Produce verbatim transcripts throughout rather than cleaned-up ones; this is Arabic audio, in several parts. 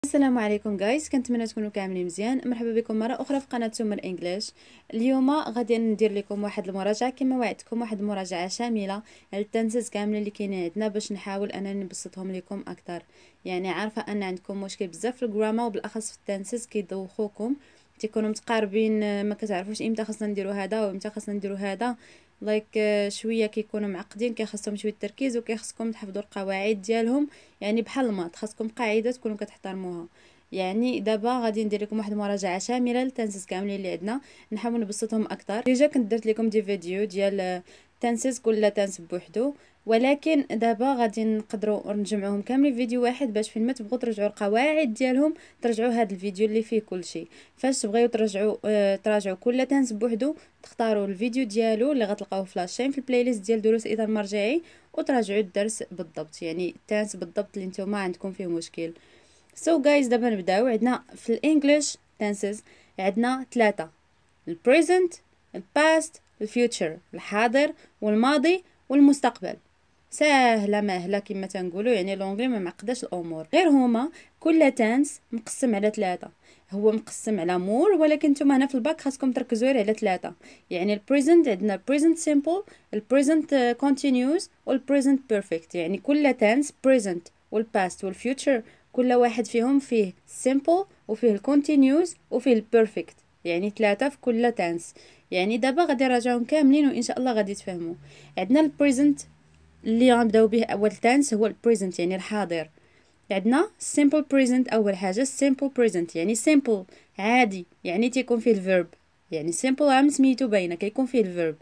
السلام عليكم جايز، كنتمنى تكونوا كاملين مزيان. مرحبا بكم مره اخرى في قناه سمر انجليش. اليوم غادي ندير لكم واحد المراجعه كما وعدتكم، واحد المراجعه شامله على التنسز كاملين اللي كاينين عندنا باش نحاول انني نبسطهم لكم اكثر. يعني عارفه ان عندكم مشكل بزاف في الجراما وبالاخص في التنسز كيدوخوكم، تيكونوا متقاربين، ما كتعرفوش امتى خاصنا نديروا هذا وامتى خاصنا نديروا هذا. لايك like شويه كيكونوا معقدين، كيخصهم شويه تركيز وكيخصكم تحفظوا القواعد ديالهم. يعني بحال الماط خاصكم قاعده تكونوا كتحترموها. يعني دابا غادي ندير لكم واحد المراجعه شامله للتنسز كاملين اللي عندنا، نحاول نبسطهم اكثر. ديجا كنت درت لكم دي فيديو ديال تنسز كل تنس بوحدو، ولكن دابا غادي نقدروا نجمعوهم كاملين في فيديو واحد باش فين ما تبغوا ترجعوا القواعد ديالهم ترجعوا هذا الفيديو اللي فيه كل شيء. فاش تبغيو ترجعوا آه تراجعوا كل تنس بوحدو، تختاروا الفيديو ديالو اللي غتلقاوه في لاشين في البلاي ليست ديال دروس الاطار المرجعي وتراجعوا الدرس بالضبط، يعني التنس بالضبط اللي نتوما عندكم فيه مشكل. سو so guys دابا نبداو. عندنا في الانجليش تنسز عندنا ثلاثه: البريزنت، الباست، الفيوتشر، الحاضر والماضي والمستقبل. ساهله ماهله كما تنقولوا، يعني لونغلي ما معقداش الامور. غير هما كل تنس مقسم على ثلاثه، هو مقسم على مور، ولكن نتوما هنا في الباك خاصكم تركزوا على ثلاثه. يعني البريزنت عندنا البريزنت سيمبل، البريزنت كونتينيوس والبريزنت بيرفكت. يعني كل تنس بريزنت والباست والفيوتشر كل واحد فيهم فيه simple وفيه الكونتينيوس وفيه البيرفكت، يعني ثلاثه في كل تنس. يعني دابا غادي نراجعهم كاملين وان شاء الله غادي تفهموا. عندنا البريزنت اللي غنبداو به اول تنس هو البريزنت يعني الحاضر. عندنا simple present اول حاجه. simple present يعني simple عادي، يعني تيكون فيه الفيرب. يعني simple عام سميتو باينه كيكون فيه الفيرب.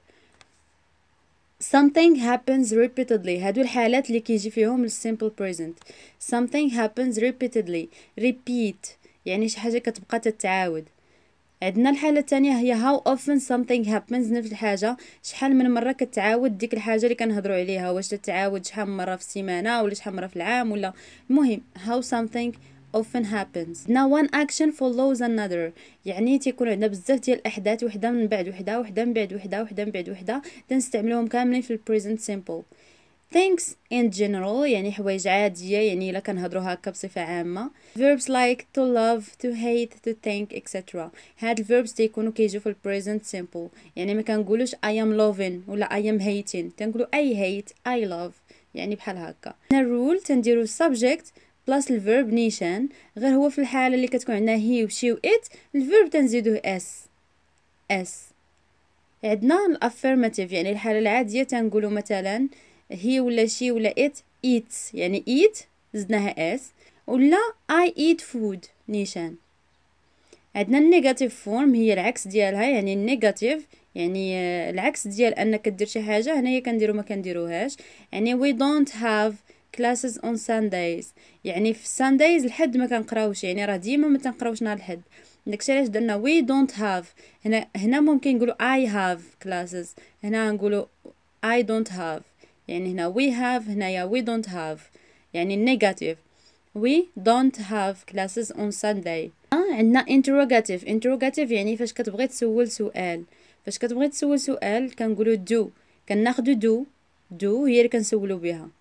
something happens repeatedly، هادو الحالات اللي كيجي فيهم السيمبل بريزنت. something happens repeatedly repeat يعني شي حاجه كتبقى تتعاود. عندنا الحاله الثانيه هي how often something happens، نفس الحاجه شحال من مره كتعاود ديك الحاجه اللي كنهضروا عليها، واش تتعاود شحال من مره في السيمانه ولا شحال مره في العام، ولا المهم how something often happens. now one action follows another، يعني تيكون عندنا بزاف ديال الاحداث وحده من بعد وحده وحده من بعد وحده وحده من بعد وحده، تنستعملوهم كاملين في البريزنت سيمبل. things in general يعني حوايج عاديه، يعني الا كنهضروا هكا بصفه عامه. verbs like to love to hate to think etc. هاد الverbs تيكونوا كيجيو في البريزنت سيمبل. يعني ما كنقولوش I am loving ولا I am hating، تنقولوا I hate I love، يعني بحال هكا. هنا الرول تنديروا subject بلاس الفيرب نيشان، غير هو في الحاله اللي كتكون عندنا هي وشي و it الفيرب تنزيدوه اس اس. عندنا الافيرماتيف يعني الحاله العاديه تنقولوا مثلا هي ولا شي ولا it eats، يعني eat زدناها اس، ولا I eat food نيشان. عندنا النيجاتيف فورم هي العكس ديالها، يعني النيجاتيف يعني العكس ديال انك دير شي حاجه، هنايا كنديرو ما كنديروهاش. يعني we don't have classes on Sundays، يعني في Sundays الحد ما كنقراوش، يعني راه ديما ما تنقراوش نهار الحد. داكشي علاش درنا we don't have. هنا هنا ممكن نقولوا I have classes، هنا نقولوا I don't have. يعني هنا we have، هنايا we don't have، يعني negative we don't have classes on Sunday. آه عندنا interrogative. interrogative يعني فاش كتبغي تسول سؤال، فاش كتبغي تسول سؤال كنقولوا do، كناخدو do do هي اللي كنسولو بها.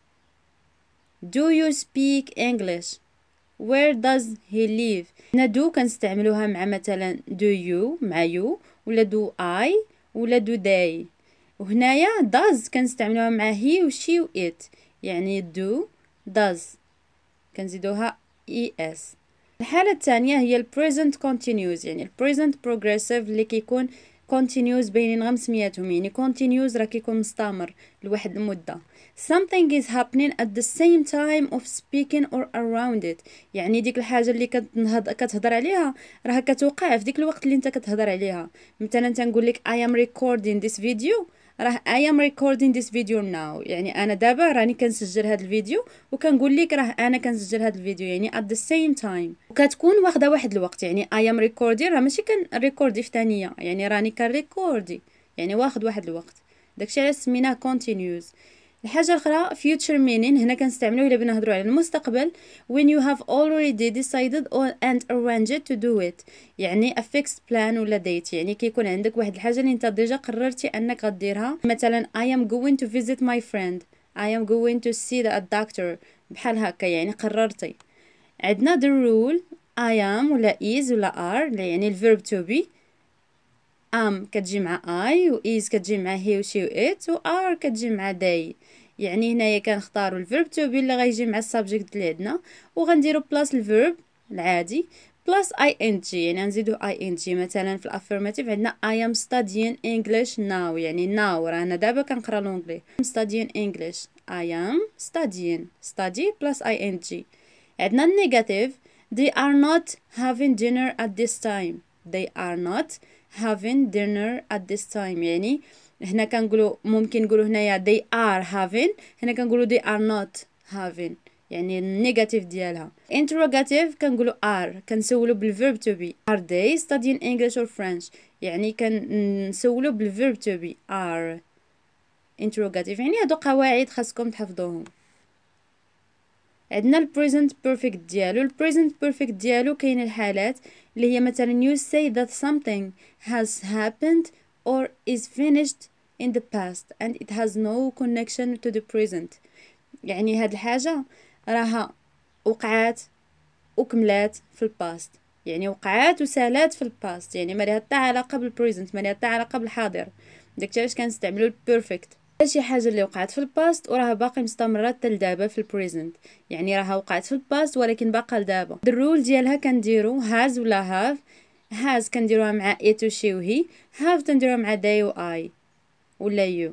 do you speak English؟ where does he live؟ هنا do كنستعملوها مع مثلا do you مع you، ولا do I، ولا do they. وهنايا does كنستعملوها مع he و she و it، يعني do does كنزيدوها es. الحالة الثانية هي ال present continuous، يعني ال present progressive اللي كيكون continuous باينين غير مسمياتهم، يعني continuous راه كيكون مستمر لواحد المدة. something is happening at the same time of speaking or around it، يعني ديك الحاجة اللي كتنهض كتهضر عليها راه كتوقع في ديك الوقت اللي انت كتهضر عليها. مثلا تنقول لك I am recording this video، راه I am recording this video now، يعني انا دابا راني كنسجل هذا الفيديو وكنقول لك راه انا كنسجل هذا الفيديو، يعني at the same time. وكتكون واخده واحد الوقت، يعني I am recording راه ماشي كنريكوردي في ثانيه، يعني راني كنريكوردي، يعني واخد واحد الوقت. داكشي علاش سميناه continuous. الحاجه الاخرى future meaning، هنا كنستعملوه الا بغينا نهضروا على المستقبل. when you have already decided or and arranged to do it، يعني a fixed plan ولا date، يعني كيكون عندك واحد الحاجه اللي انت ديجا قررتي انك غديرها. مثلا I am going to visit my friend، I am going to see the doctor، بحال هكا يعني قررتي. عندنا the rule I am ولا is ولا are يعني الverb to be. am كتجي مع I و is كتجي مع he و she و it و are كتجي مع they. يعني هنايا كنختاروا الverb to be اللي غيجي مع السبجكت اللي عندنا وغنديروا بلاص الverb العادي بلاص ing يعني غنزيدو ing. مثلا في الافيرماتيف عندنا I am studying English now يعني now رانا دابا كنقرا لونجلي. I'm studying English. I am studying study plus ing. عندنا النيجاتيف they are not having dinner at this time. they are not having dinner at this time يعني هنا كنقولوا ممكن نقولوا هنايا they are having هنا كنقولوا they are not having يعني النيجاتيف ديالها. interrogative كنقولوا are كنسولوا بالverb to be. are they studying English or French يعني كنسولوا بالverb to be are. interrogative يعني هادو قواعد خاصكم تحفظوهم. عندنا ال present perfect ديالو. ال present perfect ديالو كاين الحالات اللي هي مثلا you say that something has happened or is finished in the past and it has no connection to the present. يعني هاد الحاجة راها وقعات وكملات في الباست يعني وقعات وسالات في الباست يعني ما لها حتى علاقة بالبريزنت ما لها حتى علاقة بالحاضر. داكشي علاش كنستعملوا البيرفكت. شي حاجه اللي وقعت في الباست وراها باقي مستمره حتى لدابا في البريزنت يعني راها وقعت في الباست ولكن باقا لدابا. الرول ديالها كنديرو has ولا have. has كنديروها مع it و she و he. have تنديروها مع they و I ولا you.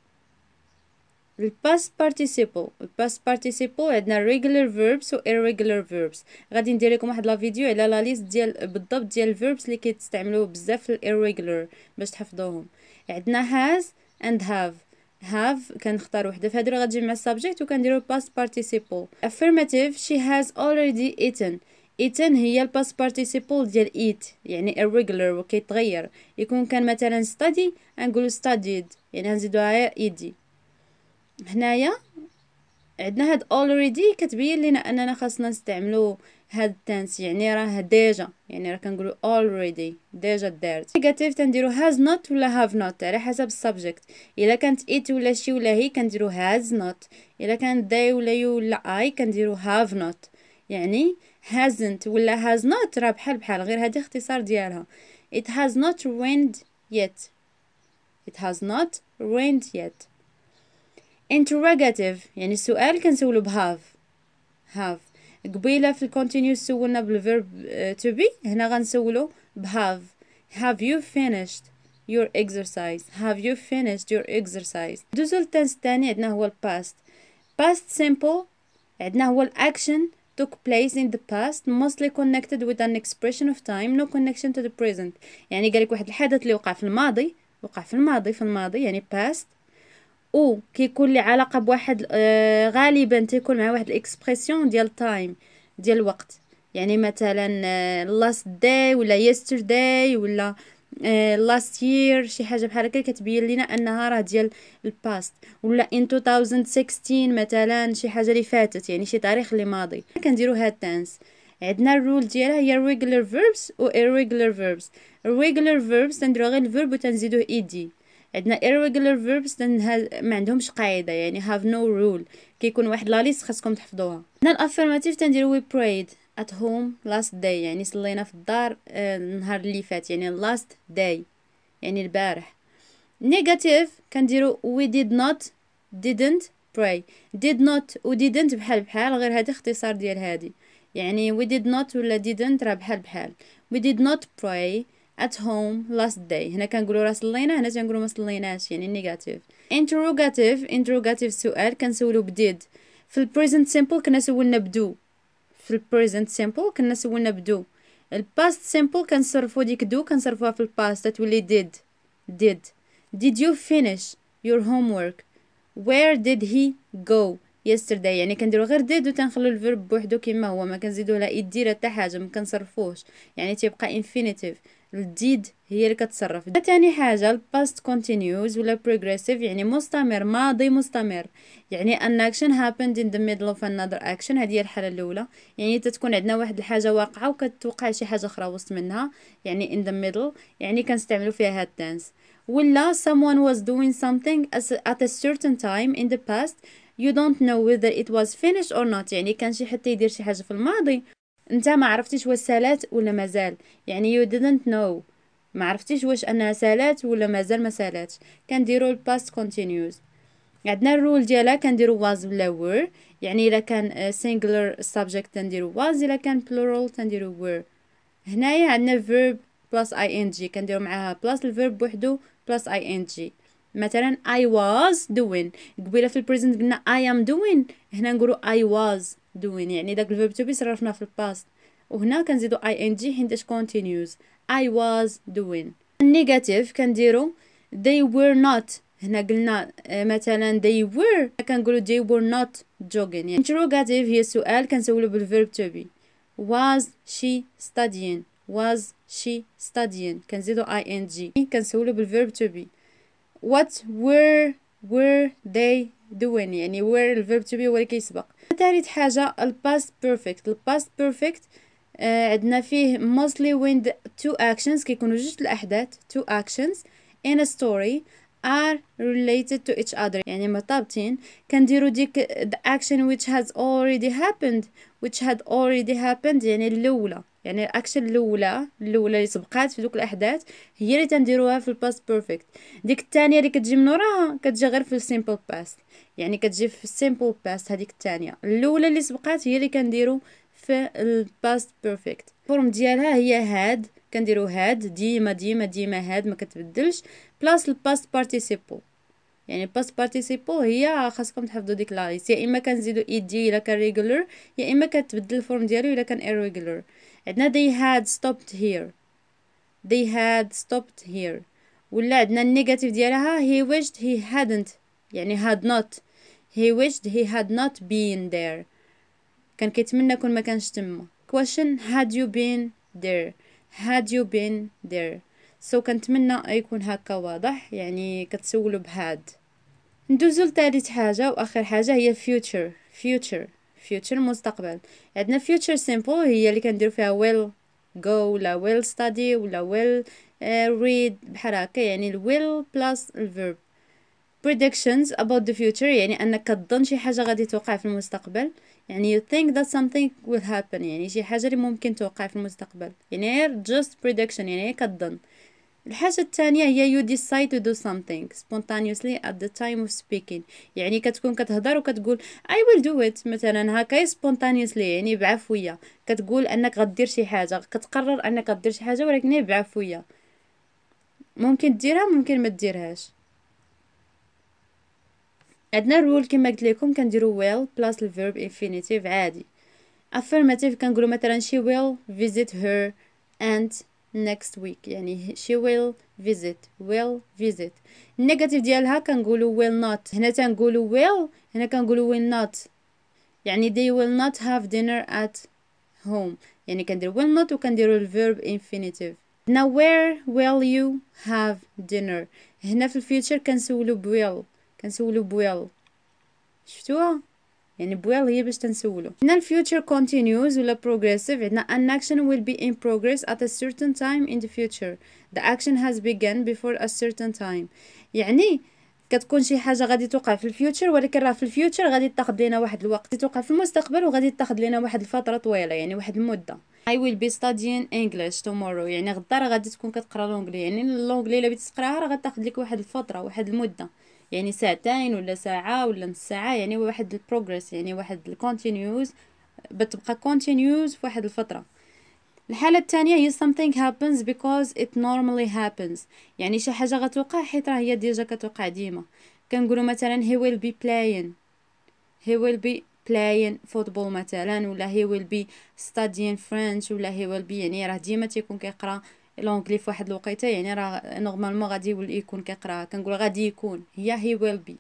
الباست participle. الباست participle عندنا regular verbs و irregular verbs. غادي ندير لكم واحد لا فيديو على لا ليست ديال بالضبط ديال الفيربس اللي كيتستعملوا بزاف في irregular باش تحفظوهم. عندنا has and have. have كنختار وحده في هادو اللي غتجي مع السبجكت وكنديروا past participle. affirmative she has already eaten. eaten هي الباست participle ديال eat يعني irregular وكيتغير. يكون كان مثلا study نقولوا studied يعني غنزيدوها ed. هنايا عندنا هاد already كتبين لنا اننا خاصنا نستعملو هاد tense يعني راه ديجا يعني راه كنقولوا already ديجا دارت. negative تنديرو has not ولا have not على حسب السبجكت. الا كانت it ولا she ولا هي كنديرو has not. الا كانت they ولا you ولا I كنديرو have not. يعني hasn't ولا has not راه بحال بحال غير هادي اختصار ديالها. it has not rained yet. it has not rained yet. interrogative يعني السؤال كنسولو بهاف. have قبيله في الكونتينيو سولنا بالverb to be هنا غنسولو بهاف. have you finished your exercise. have you finished your exercise. دوزو للتنس الثاني عندنا هو الباست. past simple عندنا هو الاكشن took place in the past mostly connected with an expression of time no connection to the present. يعني قالك واحد الحدث اللي وقع في الماضي وقع في الماضي في الماضي يعني past او كيكون لي علاقه بواحد آه غالبا تيكون مع واحد الاكسبرسيون ديال تايم ديال الوقت يعني مثلا آه last day ولا yesterday ولا آه last year شي حاجه بحال هكا كتبين لنا انها راه ديال الباست. ولا in two thousand sixteen مثلا شي حاجه اللي فاتت يعني شي تاريخ اللي ماضي كنديروا هاد تنس. عندنا الرول ديالها هي regular verbs و irregular verbs. regular verbs تنديروا غير الفيرب وتنزيدوه ed. عندنا irregular verbs ما عندهمش قاعده يعني have no rule كيكون واحد لا ليست خاصكم تحفظوها. هنا الافيرماتيف تنديروا we prayed at home last day يعني صلينا في الدار آه النهار اللي فات يعني last day يعني البارح. negative كنديروا we did not didn't pray. did not و didn't بحال بحال غير هذا اختصار ديال هذه يعني we did not ولا didn't راه بحال بحال. we did not pray at home last day هنا كنقولوا راه صلينا هنا تنقولوا ما صليناش يعني نيجاتيف. interrogative interrogative سؤال كنسولو بديد. في ال present simple كنا سولنا بدو. في ال present simple كنا سولنا بدو. ال past simple كنصرفوا ديك دو كنصرفوها في ال past تتولي did. did did you finish your homework. where did he go yesterday يعني كنديروا غير did وتنخلو الفيرب بوحدو كما هو ما كنزيدوا لا يدير حتى حاجه ما كنصرفوش يعني تيبقى infinitive. الديد هي اللي كتصرف. ثاني حاجه الباست continuous ولا progressive يعني مستمر ماضي مستمر يعني an action happened in the middle of another action. هذه هي الحاله الاولى يعني تتكون عندنا واحد الحاجه واقعه وكتوقع شي حاجه اخرى وسط منها يعني in the middle يعني كنستعملوا فيها هاد tense. ولا someone was doing something at a certain time in the past you don't know whether it was finished or not يعني كان شي حتى يدير شي حاجه في الماضي انت ما عرفتيش واش سالات ولا مازال، يعني you didn't know، ما عرفتيش واش انها سالات ولا مازال ما سالاتش، كنديروا الباست continuous. عندنا الرول ديالها كنديروا was ولا were، يعني الا كان singular subject تنديروا was، الا كان plural تنديروا were. هنايا عندنا verb plus ing كنديروا معاها plus الverb بوحدو plus ing. مثلا I was doing، قبيله في البريزنت قلنا I am doing، هنا نقولوا I was doing، يعني داك الverb to be صرفناه في الباست، وهنا كنزيدوا ing حيتاش continuous I was doing. النيجاتيف كنديروا they were not، هنا قلنا مثلا they were كنقولوا they were not jogging. يعني interrogative هي السؤال كنسولو بالverb to be. was she studying، was she studying كنزيدو ing كنسولو بالverb to be. what were were they doing، يعني were الverb to be هو اللي كيسبق. ثالث حاجة الباست perfect. الباست perfect آه عندنا فيه mostly when the two actions كيكونوا جوج الأحداث two actions in a story are related to each other، يعني مرتبطين، كنديروا ديك the action which has already happened which had already happened، يعني الأولى، يعني الأكشن الأولى الأولى اللي سبقات في دوك الأحداث هي اللي تنديروها في الباست بيرفكت. ديك الثانية اللي كتجي من وراها كتجي غير في السيمبل باست، يعني كتجي في السيمبل باست. هذيك الثانية الأولى اللي سبقات هي اللي كنديرو في الباست بيرفكت. الفورم ديالها هي هاد، كنديرو هاد ديما ديما ديما هاد ما كتبدلش بلاس الباست بارتيسيبل. يعني الباست بارتيسيبل هي خاصكم تحفظوا ديك لايس، يا اما كنزيدو ايدي الا كان ريغولر، يا اما كتبدل الفورم ديالو الا كان irregular. عندنا they had stopped here they had stopped here. ولا عندنا النيجاتيف ديالها he wished he hadn't، يعني had not he wished he had not been there، كان كيتمنى كون ما كانش تما. question had you been there had you been there. سو so كنتمنى يكون هكا واضح، يعني كتسولوا بهاد. ندوزو لثالث حاجه واخر حاجه هي future future future مستقبل. عندنا future simple هي اللي كنديرو فيها will go ولا will study ولا will uh, read بحال هكا، يعني ال will plus الverb. predictions about the future يعني انك كتظن شي حاجه غادي توقع في المستقبل، يعني you think that something will happen، يعني شي حاجه اللي ممكن توقع في المستقبل، يعني just prediction يعني كتظن. الحاجة الثانية هي you decide to do something spontaneously at the time of speaking، يعني كتكون كتهضر وكتقول I will do it مثلا هكا spontaneously، يعني بعفوية كتقول انك غدير شي حاجة، كتقرر انك غدير شي حاجة ولكن هي بعفوية، ممكن ديرها ممكن ما ديرهاش. عندنا الرول كما قلت لكم كنديروا will plus الverb infinitive عادي. affirmative كنقولوا مثلا she will visit her aunt next week، يعني she will visit will visit. النيجاتيف ديالها كنقولوا will not، هنا تنقولوا will، هنا كنقولوا will not، يعني they will not have dinner at home، يعني كندير will not وكنديروا الverb infinitive. now where will you have dinner، هنا في الفيوتشر كنسولوا بويل كنسولوا بويل، شفتوها يعني بويل هي باش تنسولو. هنا الفيوتشر continuous ولا progressive، عندنا an action will be in progress at a certain time in the future the action has begun before a certain time، يعني كتكون شي حاجه غادي توقع في الفيوتشر ولكن راه في الفيوتشر غادي تاخذ لينا واحد الوقت، توقع في المستقبل وغادي تاخذ لينا واحد الفتره طويله، يعني واحد المده. I will be studying English tomorrow، يعني غدا راه غادي تكون كتقرا لونجلي، يعني اللونجلي الا بغيتي تقراها راه غتاخذ لك واحد الفتره واحد المده، يعني ساعتين ولا ساعه ولا نص ساعه، يعني واحد البروغريس، يعني واحد الكونتينيوز بتبقى كونتينيوز في واحد الفتره. الحاله الثانيه هي something happens because it normally happens، يعني شي حاجه غتوقع حيت راه هي ديجا كتوقع ديما. كنقولوا مثلا he will be playing he will be playing football مثلا، ولا he will be studying French، ولا he will be، يعني راه ديما تيكون كيقرا لونجلي في واحد الوقيته، يعني راه نورمالمون غادي يكون كيقرا، كنقول غادي يكون هي he will be.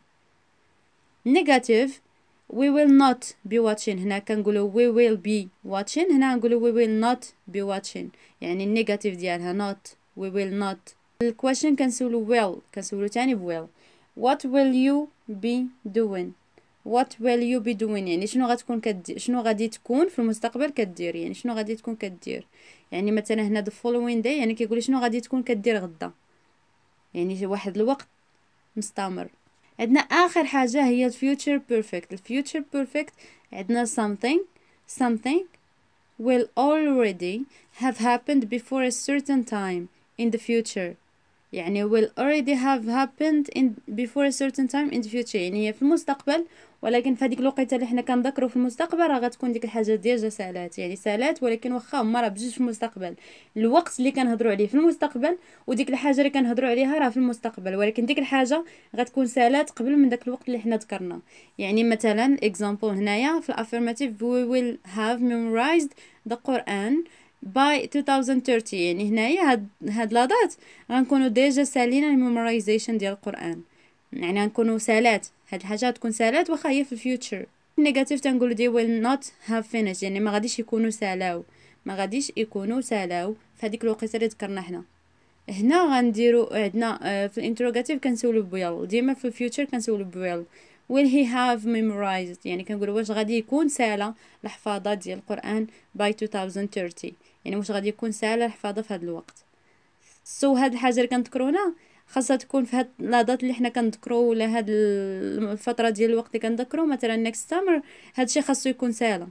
negative we will not be watching، هنا كنقولوا we will be watching، هنا نقولوا we will not be watching، يعني النيجاتيف ديالها not we will not. الكويشن كنسولو will كنسولو تاني ب will. what will you be doing what will you be doing، يعني شنو غتكون كدير، شنو غادي تكون في المستقبل كدير، يعني شنو غادي تكون كدير. يعني مثلا هنا the following day يعني كيقول شنو غادي تكون كدير غدا، يعني واحد الوقت مستمر. عندنا اخر حاجه هي future perfect. الفيوتشر بيرفكت عندنا something something will already have happened before a certain time in the future. يعني will already have happened in before a certain time in the future، يعني هي في المستقبل، ولكن في هذيك الوقيته اللي حنا كنذكروا في المستقبل راه غتكون ديك الحاجه ديجا سالات، يعني سالات ولكن واخا هما راه بجوج في المستقبل. الوقت اللي كنهضروا عليه في المستقبل وديك الحاجه اللي كنهضروا عليها راه في المستقبل، ولكن ديك الحاجه غتكون سالات قبل من داك الوقت اللي حنا ذكرنا. يعني مثلا example هنايا في الافيرماتيف we will have memorized the Quran by two thousand thirty، يعني هنايا هاد هاد لادات غنكونوا ديجا سالينا الميمورايزيشن ديال القران، يعني غنكونوا سالات، هاد الحاجه تكون سالات واخا هي في الفيوتشر. نيجاتيف تنقولوا دي will not have finished، يعني ما غاديش يكونوا سالاو، ما غاديش يكونوا سالاو في هذيك الوقيته اللي ذكرنا حنا. هنا غنديروا عندنا في الانتروغاتيف كنسولوا بويل، ديما في الفيوتشر كنسولوا بويل. will he have memorized، يعني كنقولوا واش غادي يكون سالا الحفاظه ديال القران by two thousand thirty، يعني واش غادي يكون سالا الحفاظه في هذا الوقت. سو هاد الحاجه اللي كنذكروا هنا خاصها تكون في هاد لادات اللي حنا كنذكروا، ولا هاد الفتره ديال الوقت اللي كنذكروا. مثلا next summer هادشي خاصو يكون سالا،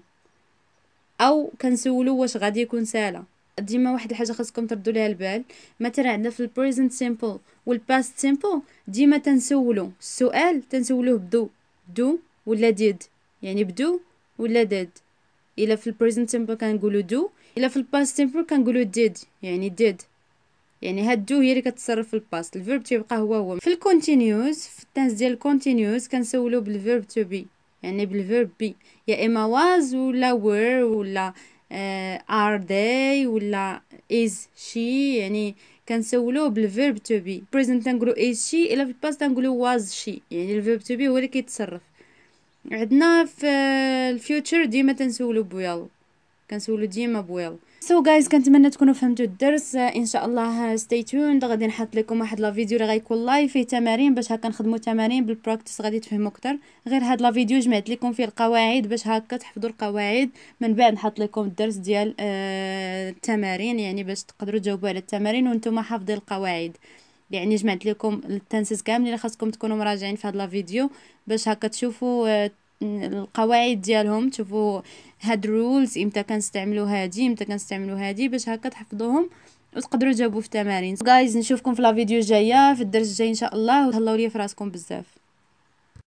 او كنسولوا واش غادي يكون سالا. ديما واحد الحاجه خاصكم تردوا ليها البال، مثلا عندنا في البريزنت سيمبل والباست سيمبل ديما تنسولوا السؤال تنسولوه بدو دو ولا ديد، يعني بدو ولا ديد. الا في البريزنت سيمبل كنقولوا دو، الا في الباست سيمبل كنقولوا ديد، يعني ديد، يعني هاد دو هي اللي كتصرف في الباست، الفيرب تيبقى هو هو. في الكونتينيوس في التنس ديال الكونتينيوس كنسولوا بالفيرب تو بي، يعني بالفيرب بي، يا اما واز ولا وير ولا ار داي ولا از شي، يعني كنسولوه بالفيرب تو بي. بريزنت تنقولوا از شي، الا في الباست تنقولوا واز شي، يعني الفيرب تو بي هو اللي كيتصرف. عندنا في الفيوتشر ديما تنسولوا بويل، كنسولوا ديما بويل. سو so جايز كنتمنى تكونوا فهمتوا الدرس. ان شاء الله ستي تيوند، غادي نحط لكم واحد لا فيديو اللي غيكون لايف فيه تمارين باش هكا نخدموا تمارين بالبراكتيس، غادي تفهموا اكثر. غير هاد لا فيديو جمعت لكم فيه القواعد باش هكا تحفظوا القواعد، من بعد نحط لكم الدرس ديال آه التمارين، يعني باش تقدروا تجاوبوا على التمارين وانتم حافظين القواعد. يعني جمعت لكم التنسز كاملين اللي خاصكم تكونوا مراجعين في هاد لا فيديو باش هكا تشوفوا آه القواعد ديالهم، تشوفوا هاد رولز امتى كنستعملوا هادي امتى كنستعملوا هادي باش هكا تحفظوهم وتقدروا تجاوبوا في التمارين. جايز نشوفكم في لا فيديو الجايه في الدرس الجاي ان شاء الله، وتهلاو ليا في راسكم بزاف.